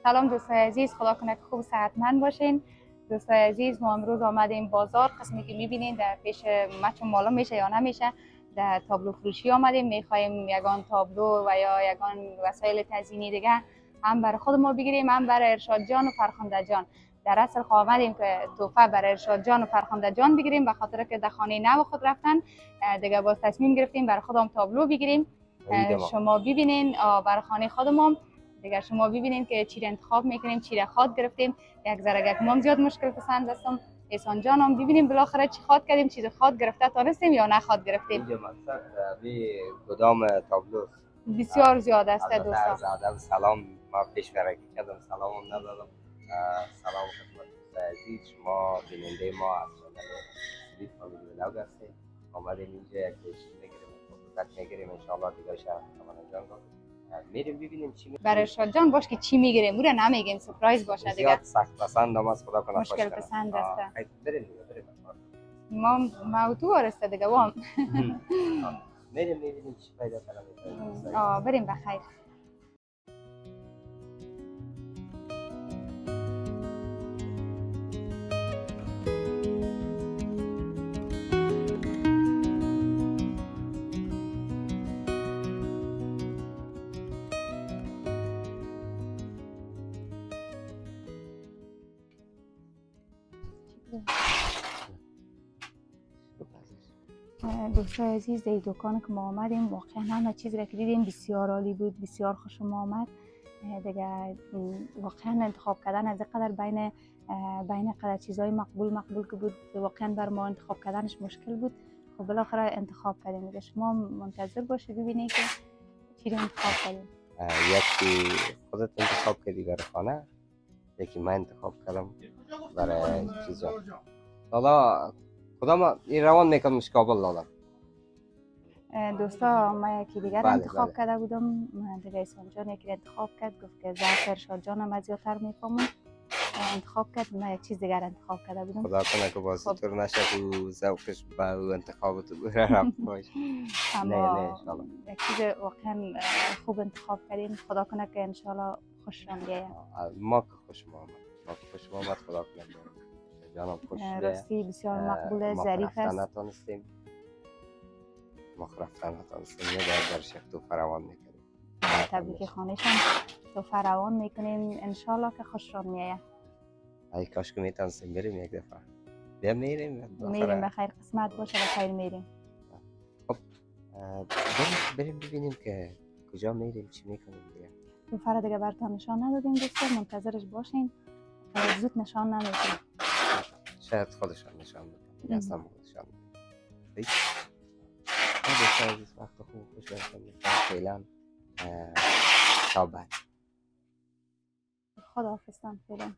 سلام دوستای عزیز، خدا کنه که خوب صحتمند باشین. دوستای عزیز، ما امروز آمدیم بازار. قسمی که میبینین در پیش مچ معلوم میشه یا نمیشه، در تابلو فروشی آمدیم. میخوایم یگان تابلو و یا یگان وسایل تزیینی دیگه هم برای خود ما بگیریم، هم برای ارشاد جان و فرخنده جان. در اصل آمدیم که تحفه برای ارشاد جان و فرخنده جان بگیریم، به خاطر که در خانه نو خود رفتن دیگه. باز تصمیم گرفتیم برای خودم تابلو بگیریم. شما ببینین برای خانه خودمون دیگه، شما ببینین که چی را انتخاب میکنیم، چی را خواد گرفتیم. یک ذره یک ما زیاد مشکل پسند هستم. احسان جان هم ببینیم بالاخره چی خواد کردیم، چیز خواد گرفته تانستیم یا نه خواد گرفتیم. اینجا مقصد بی کدام تابلو بسیار زیاد است دوستا. زیاد سلام، ما پیش برکی کردم، سلام هم ندادم. سلام خدمت دوستای عزیز، شما بیننده ما از چنل سلیپ فامیلی ولاگ هستید. آمدیم اینجا یک چیز میگیریم، فرصت میگیریم ان شاء الله دیگه شهر تمام جان میریم ببینیم چی میگیریم. برای ارشاد جان باش که چی میگیریم، اون را نمیگیم، سورپرایز باشه دیگه. زیاد سخت پسند هم از خدا کنه خوش مشکل پسند است. بریم ما موضوع است دیگه وام. بریم ببینیم چی پیدا کنیم. بریم بخیر. دوستای عزیز، در دکان که ما آمدیم واقعا همه چیز را که دیدیم بسیار عالی بود، بسیار خوشم آمد دیگه. واقعا انتخاب کردن از قدر بین قدر چیزای مقبول که بود، واقعا بر ما انتخاب کردنش مشکل بود. خب بالاخره انتخاب کردیم دیگه. شما منتظر باشید ببینید که چی را انتخاب کردیم. یکی خودت انتخاب کردی برای خانه، یکی من انتخاب کردم برای چیزا. حالا کدام این روان میکنم کابل دادم. دوستا ما یکی دیگر انتخاب کرده بودم دیگه. احسان جان یکی انتخاب کرد، گفت که ظرف ارشاد جانم از زیادتر میفهمم، انتخاب کرد. ما یک چیز دیگر انتخاب کرده بودم. خدا کنه که باز طور نشه که ذوقش به انتخابات رفت باشه. نه یک چیز واقعا خوب انتخاب کردیم. خدا کنه که ان شاء الله خوشم بیاید. ما که خوشم آمد، خدا کنه جانم خوش بیاید. راستی بسیار مقبول، ظریف است. ما رفتن نتونستیم یه در شکل فراوان میکنیم. تبریک خانهشان تو فراوان میکنیم ان شاء الله که خوشم میاید. ای کاش که میتونستیم بریم یک دفعه. بیا میریم بخیر قسمت باشه، بخیر میریم. خب بریم ببینیم که کجا میریم، چی میکنیم دیگه. دو فرا دیگه براتون نشان ندادیم دوستان، منتظرش باشین. زود نشان ندادیم، شاید خودشان نشان بدن. اصلا خودشان بدن. دوستان عزیز، وقت خوب خوش برسیم. فعلا تا بعد. خداحافظ فعلا.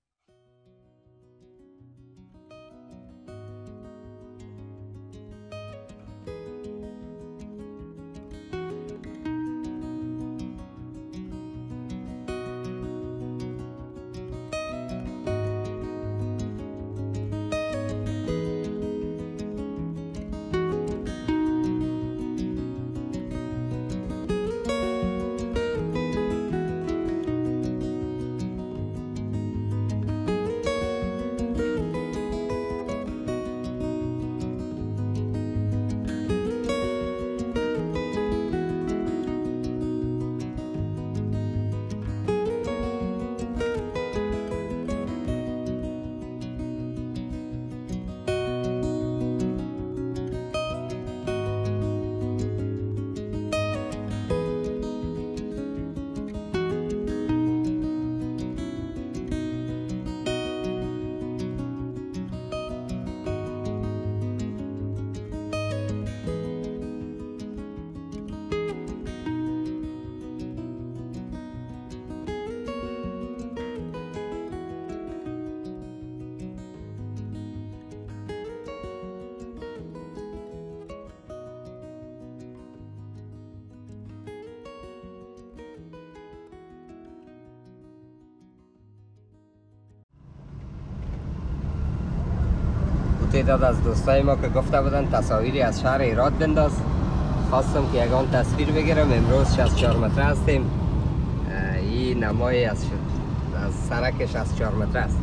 تعداد از دوستای ما که گفته بودن تصاویری از شهر هرات بنداز، خواستم که یگان تصویر بگیرم. امروز 64 متر هستیم. این نمای از از سرک 64 متر است.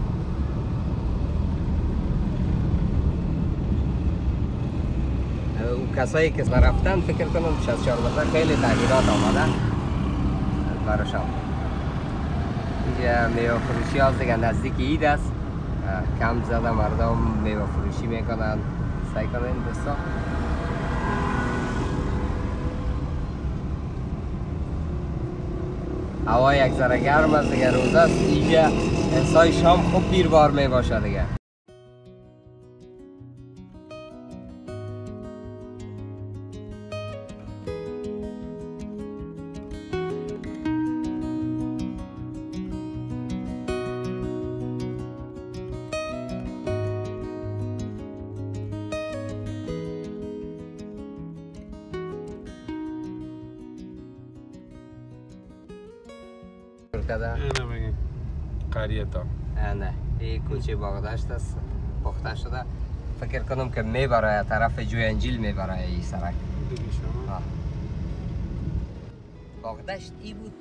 و کسایی که رفتن فکر کنم 64 متر خیلی تغییرات آمده براشان. اینجا میوه فروشی ها دیگه نزدیک عید است، کم زده مردم میوه فروشی میکنن. سعی کنین دوستا. هوا یک ذره گرم است دیگه، روز است. اینجا سای شام خوب بیروار می باشه دیگه. اینه بگیم قریه تا نه این کوچه باغداشت است، پخته شده. فکر کنم که میبره طرف جوی انجیل میبره این سرک دیگه شما. باغداشت ای بود.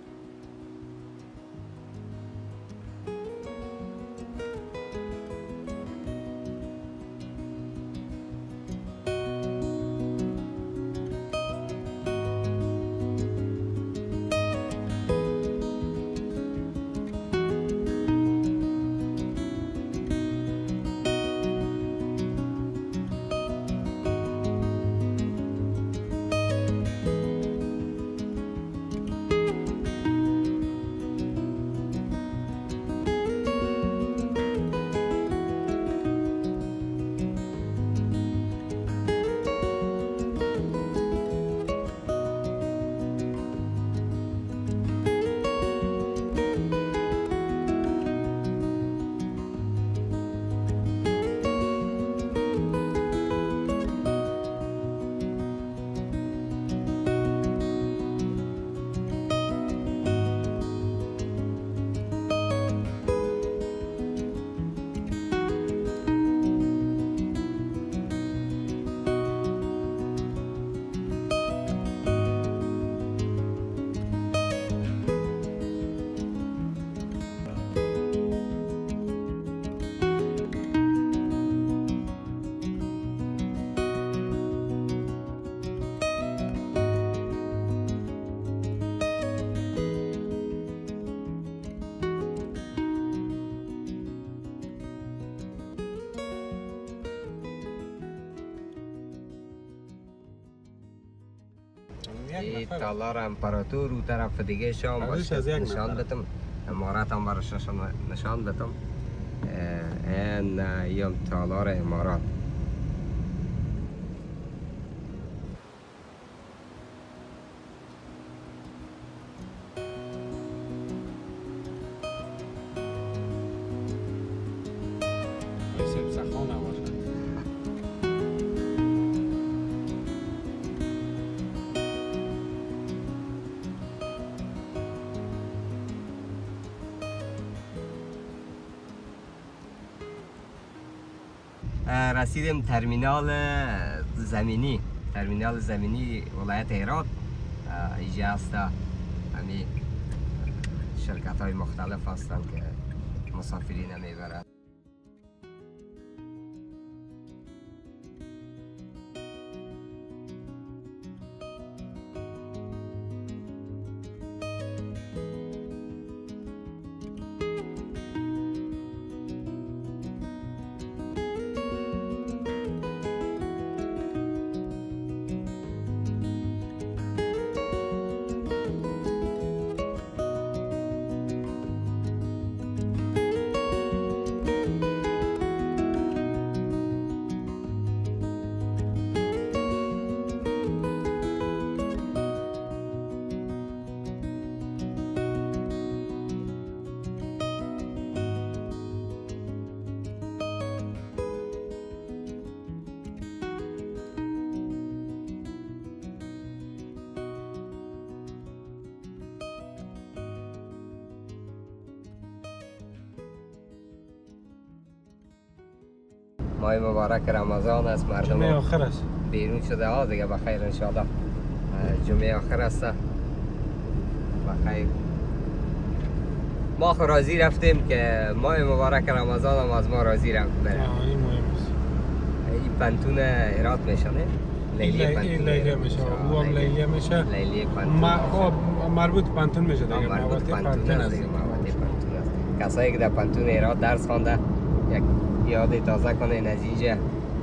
این تالار امپراتور و طرف دیگه شام باشه نشان بدم، امارات هم براش نشان بدم. این یم تالار امارات. رسیدیم ترمینال زمینی ولایت هرات. اینجا هست همین شرکت های مختلف هستند که مسافرین میبرند. ماه مبارک رمضان است، مردم جمعه آخر است بیرون شده ها دیگه بخیر انشاءالله. جمعه آخر است بخیر. ما خو راضی رفتیم که ماه مبارک رمضان هم از ما راضی رفت بره. این مهم است. این پنتون ایراد میشه نه؟ این لیلیه میشه. او هم لیلیه میشه. لیلیه پنتون. مربوط پنتون میشه دیگه. مربوط پنتون است دیگه. پنتون است. کسایی که در پنتون ایراد درس خوانده یک یاد تازه کنه نتیجه.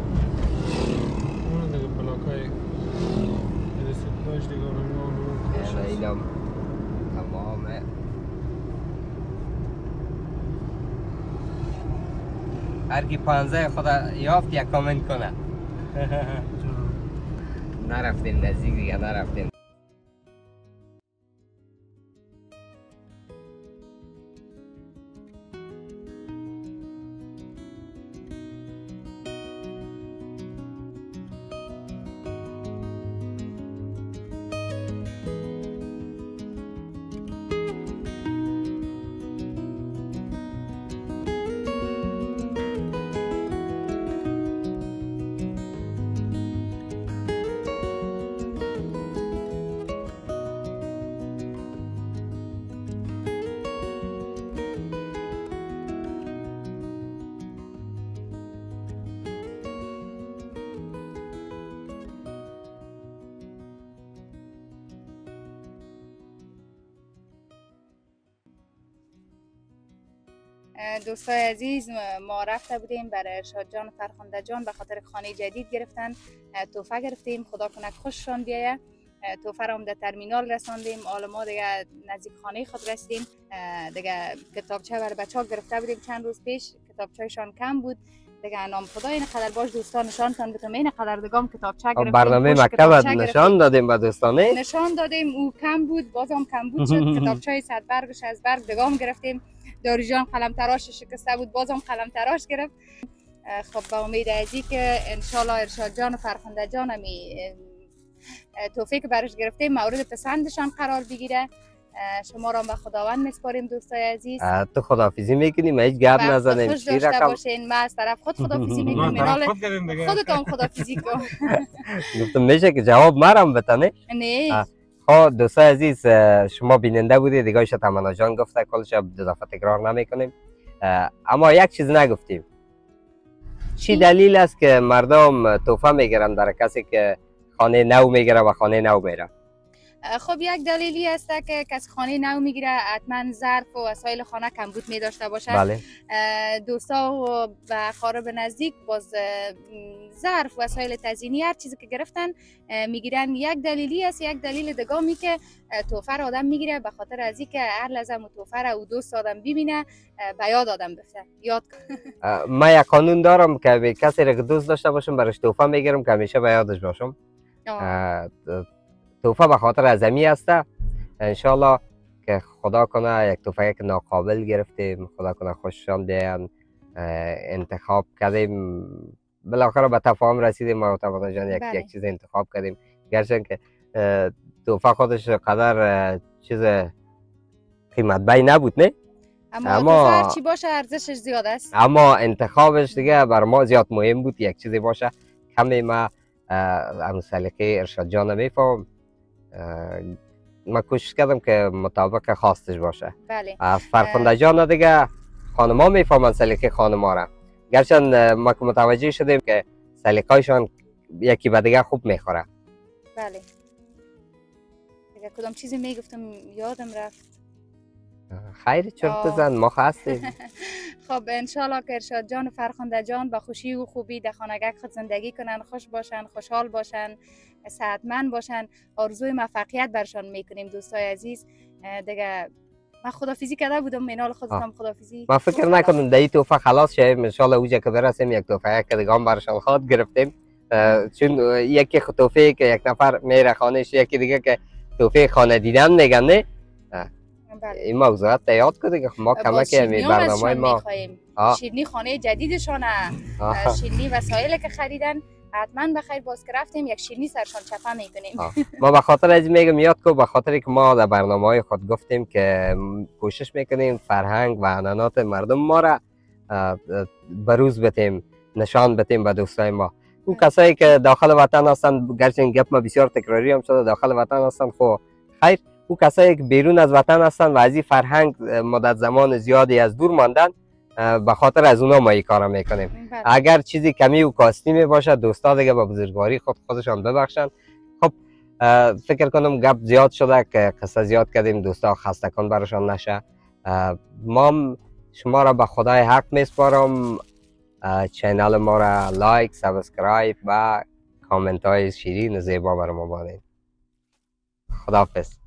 اون دیگه بلاکای رسیدگاهش دیگه اون اینم تمامه. هر کی 15 خدا یافت یک کامنت کنه. نرفتیم نزدیک دیگه نرفتیم. دوستای عزیز ما رفته بودیم برای ارشاد جان و فرخنده جان به خاطر خانه جدید گرفتن تحفه گرفتیم. خدا کنه خوششان بیایه. تحفه را هم در ترمینال رساندیم. حالا ما دیگه نزدیک خانه خود رسیدیم. دیگه کتابچه برای بچه‌ها گرفته بودیم چند روز پیش. کتابچه‌شان کم بود دیگه. نام خدا این قدر باش دوستانشان تان بتم این قدر دگام کتابچه گرفتیم. برنامه مکتب نشان دادیم به دوستانه. نشان دادیم او کم بود بازم کم بود شد. کتابچه 100 برگش از برگ دگام گرفتیم. داری جان قلم تراش شکسته بود بازم قلم تراش گرفت. خب با امید ازی که انشالله ارشاد جان و فرخنده جان همی توفیق که برش گرفتیم مورد پسندشان قرار بگیره. شما را به خداوند میسپاریم دوستای عزیز. تو خداحافظی میکنیم هیچ گپ نزنیم. خوش داشته باشین. ما از طرف خود خداحافظی میکنیم. خودتون خداحافظی کن. گفتم میشه که جواب مرم بتنه؟ نه. خب دوستای عزیز شما بیننده بودید دیگه. تمنا جان گفته کلش دو دفعه تکرار نمیکنیم. اما یک چیز نگفتیم. چی دلیل است که مردم تحفه میگیرن در کسی که خانه نو میگیره و خانه نو میره؟ خب یک دلیلی است که کسی خانه نو میگیره حتما ظرف و وسایل خانه کمبود می داشته باشه. بله. دوستا و اقارب نزدیک باز ظرف وسایل تزیینی هر چیزی که گرفتن میگیرن. یک دلیلی است. یک دلیل دگامی که تحفه آدم میگیره به خاطر از اینکه هر لحظه تحفه را او دوست آدم ببینه به یاد آدم بفته یاد کنه. من یک قانون دارم که به کسی را که دوست داشته باشم برش تحفه میگیرم که همیشه به یادش باشم. تحفه به خاطر عظمی است. انشالله که خدا کنه یک تحفه که ناقابل گرفتیم خدا کنه خوششان بیاین. انتخاب کردیم بالاخره به تفاهم رسیدیم ما تمنا جان یک چیز انتخاب کردیم گرچه که تحفه خودش قدر چیز قیمت بی نبود نه اما هر چی باشه ارزشش زیاد است. اما انتخابش دیگه بر ما زیاد مهم بود. یک چیزی باشه کمی ما هم سلیقه ارشاد جان میفهم. من کوشش کردم که مطابق خواستش باشه. بله. از فرخنده جان دیگه خانما میفهمن سلیقه خانما را. گرچه ما که متوجه شدیم که سلیقه‌شان یکی به دیگه خوب میخوره. بله. دیگه کدام چیزی میگفتم یادم رفت. خیر چرت بزن ما هستیم. خب انشالله که ارشاد جان و فرخنده جان با خوشی و خوبی در خانگک خود زندگی کنن، خوش باشن، خوشحال باشن، صحتمند باشن. آرزوی موفقیت برشان میکنیم دوستای عزیز. دیگه من خدافیزی کرده بودم منال خودم خدافیزی. ما فکر نکنم در این تحفه خلاص شیم. انشالله اوجا که برسیم یک تحفه که دیگه هم برشان خواهد گرفتیم. چون یکی تحفه که یک نفر میره خانهش یکی دیگه که تحفه خانه دیدن میگن نه. این موضوعات یاد کنید که ما کمک همین برنامه ما شیرینی خانه جدیدشانه شیرینی وسایل که خریدن حتما بخیر باز که رفتیم یک شیرینی سرشان چپه میکنیم. ما به خاطر از میگم یاد کو به خاطر که ما در برنامه‌های خود گفتیم که کوشش میکنیم فرهنگ و عنعنات مردم ما را بروز بتیم نشان بتیم به دوستای ما. اون کسایی که داخل وطن هستن گرچه این گپ ما بسیار تکراری هم شده داخل وطن هستن خب خیر او کسایی که بیرون از وطن هستن و از این فرهنگ مدت زمان زیادی از دور ماندن، به خاطر از اونا ما این کارا میکنیم. بله. اگر چیزی کمی و کاستی می باشه دوستا دیگه با بزرگواری خودشان ببخشن. خب فکر کنم گپ زیاد شده که قصه زیاد کردیم، دوستا خسته کن برشان نشه. ما شما را به خدای حق میسپارم. چینل ما را لایک، سابسکرایب و کامنت های شیرین و زیبا برای ما بانید. خداحافظ.